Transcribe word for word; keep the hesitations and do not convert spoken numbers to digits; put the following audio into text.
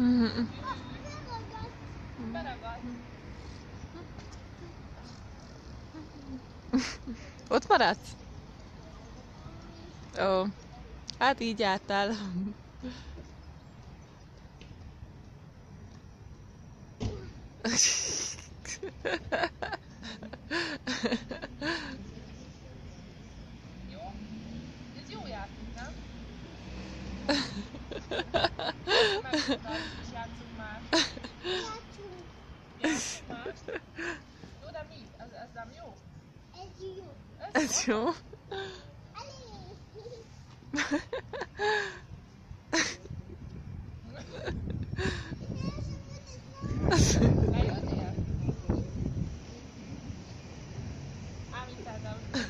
Beragad. Ott maradsz? Ó, hát így jártál. Jó? Ez jó játék, nem? Megmutatsz és játszunk más. Játszunk más? Jó, de mi? Ez, ez nem jó? Ez jó. Ez jó. Lejöttél? Ámítál,